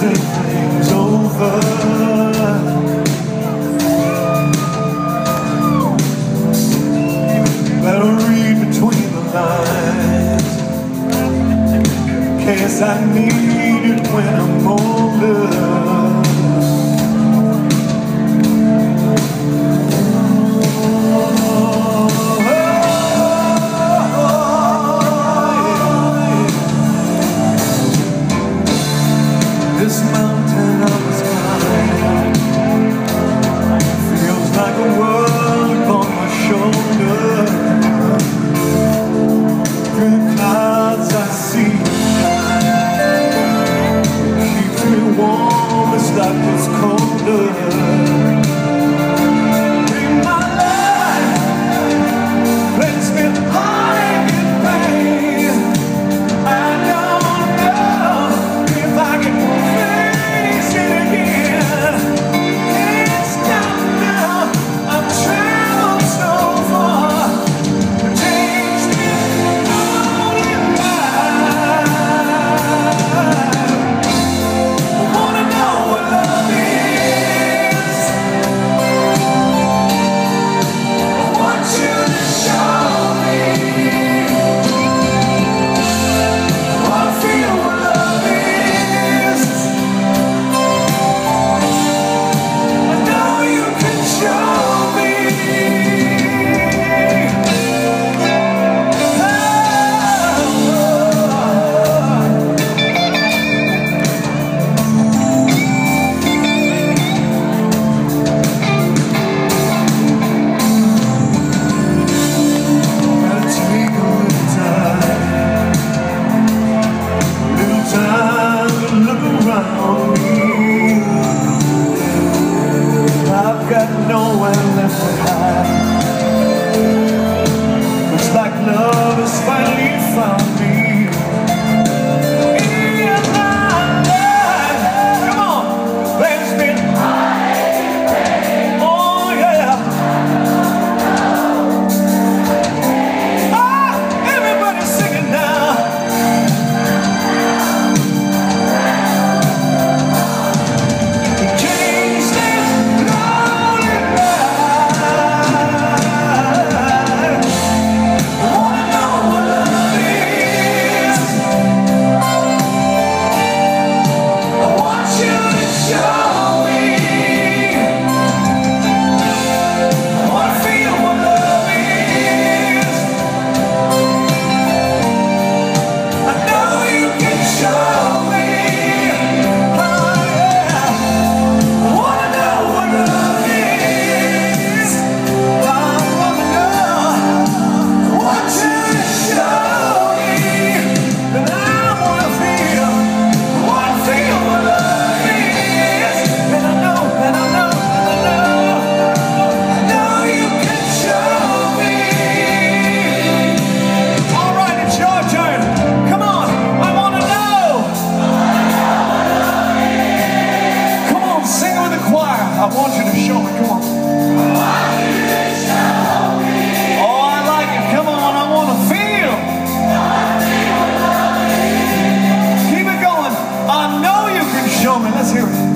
think things over. Better read between the lines, in case I need it when I'm older. This mountain I was climbing feels like a world upon my shoulder. Through the clouds I see keeps me warm, it's like it's colder. In my life, let's get high in pain. I don't know if I can face it again. Can't stop now, I've traveled so far. Change me all in life. I wanna know what love is. I want you to show me. I wanna feel what love is. I know you can show me. Gotta take a little time to look around me. I've got nowhere left to hide. Looks like love has finally found me. In my life, come on, there's been oh yeah. Ah, everybody's singing now. Change this lonely life. I wanna know what love is. I want you to show me. I wanna feel what love is. I know you can show me. Oh yeah. I wanna know what love is. I wanna know. I want you to show me. And I wanna feel. I wanna feel what love is. And I know, and I know, and I know. I know you can show me. All right, it's your turn. Come on, I wanna know. Come on, sing with the choir. I want you to show me. Come on. Oh, I like it. Come on, I wanna feel. Keep it going. I know you can show me. Let's hear it.